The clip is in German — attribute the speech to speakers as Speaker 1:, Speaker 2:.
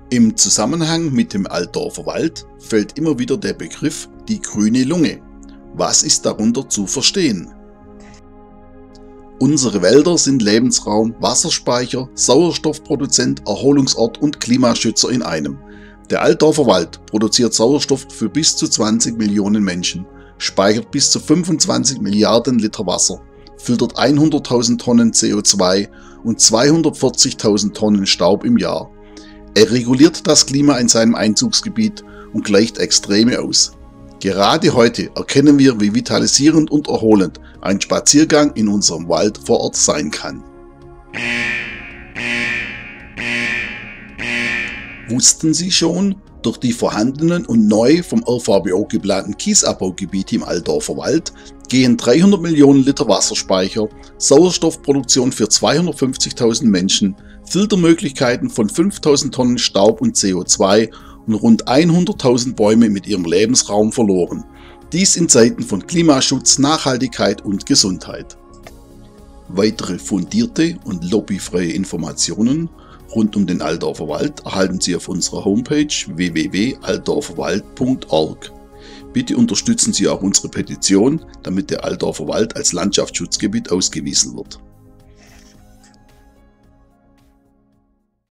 Speaker 1: Im Zusammenhang mit dem Altdorfer Wald fällt immer wieder der Begriff die grüne Lunge. Was ist darunter zu verstehen? Unsere Wälder sind Lebensraum, Wasserspeicher, Sauerstoffproduzent, Erholungsort und Klimaschützer in einem. Der Altdorfer Wald produziert Sauerstoff für bis zu 20 Millionen Menschen, speichert bis zu 25 Milliarden Liter Wasser, filtert 100.000 Tonnen CO2 und 240.000 Tonnen Staub im Jahr. Er reguliert das Klima in seinem Einzugsgebiet und gleicht Extreme aus. Gerade heute erkennen wir, wie vitalisierend und erholend ein Spaziergang in unserem Wald vor Ort sein kann. Wussten Sie schon, durch die vorhandenen und neu vom RVBO geplanten Kiesabbaugebiete im Altdorfer Wald gehen 300 Millionen Liter Wasserspeicher, Sauerstoffproduktion für 250.000 Menschen, Filtermöglichkeiten von 5.000 Tonnen Staub und CO2 und rund 100.000 Bäume mit ihrem Lebensraum verloren. Dies in Zeiten von Klimaschutz, Nachhaltigkeit und Gesundheit. Weitere fundierte und lobbyfreie Informationen rund um den Altdorfer Wald erhalten Sie auf unserer Homepage www.altdorferwald.org. Bitte unterstützen Sie auch unsere Petition, damit der Altdorfer Wald als Landschaftsschutzgebiet ausgewiesen wird.